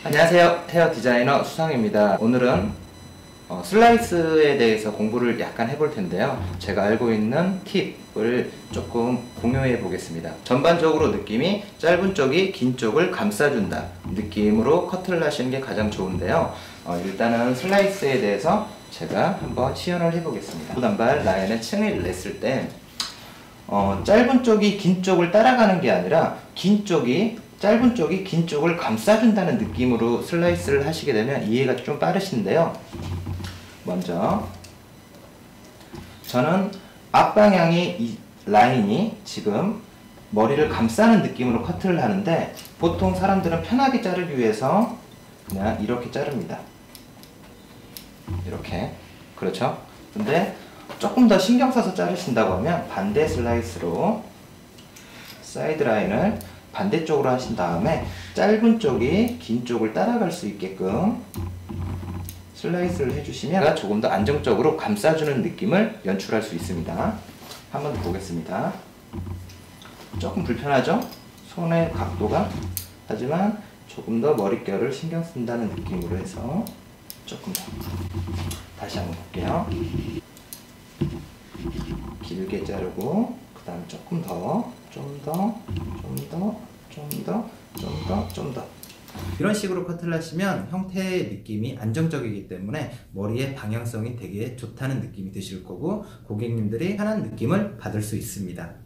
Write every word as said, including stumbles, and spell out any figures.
안녕하세요. 헤어 디자이너 수상입니다. 오늘은 어, 슬라이스에 대해서 공부를 약간 해볼 텐데요. 제가 알고 있는 팁을 조금 공유해 보겠습니다. 전반적으로 느낌이 짧은 쪽이 긴 쪽을 감싸준다 느낌으로 커트를 하시는 게 가장 좋은데요. 어, 일단은 슬라이스에 대해서 제가 한번 시연을 해 보겠습니다. 단발 라인에 층을 냈을 때 어, 짧은 쪽이 긴 쪽을 따라가는 게 아니라 긴 쪽이 짧은 쪽이 긴 쪽을 감싸준다는 느낌으로 슬라이스를 하시게 되면 이해가 좀 빠르신데요. 먼저 저는 앞방향이 이 라인이 지금 머리를 감싸는 느낌으로 커트를 하는데, 보통 사람들은 편하게 자르기 위해서 그냥 이렇게 자릅니다. 이렇게. 그렇죠? 근데 조금 더 신경 써서 자르신다고 하면 반대 슬라이스로 사이드 라인을 반대쪽으로 하신 다음에 짧은 쪽이 긴 쪽을 따라갈 수 있게끔 슬라이스를 해주시면 조금 더 안정적으로 감싸주는 느낌을 연출할 수 있습니다. 한번 보겠습니다. 조금 불편하죠? 손의 각도가. 하지만 조금 더 머릿결을 신경 쓴다는 느낌으로 해서 조금 더. 다시 한번 볼게요. 길게 자르고 그 다음에 조금 더, 좀 더, 좀 더, 좀 더, 좀 더, 좀 더. 이런 식으로 커트를 하시면 형태의 느낌이 안정적이기 때문에 머리의 방향성이 되게 좋다는 느낌이 드실 거고, 고객님들이 편한 느낌을 받을 수 있습니다.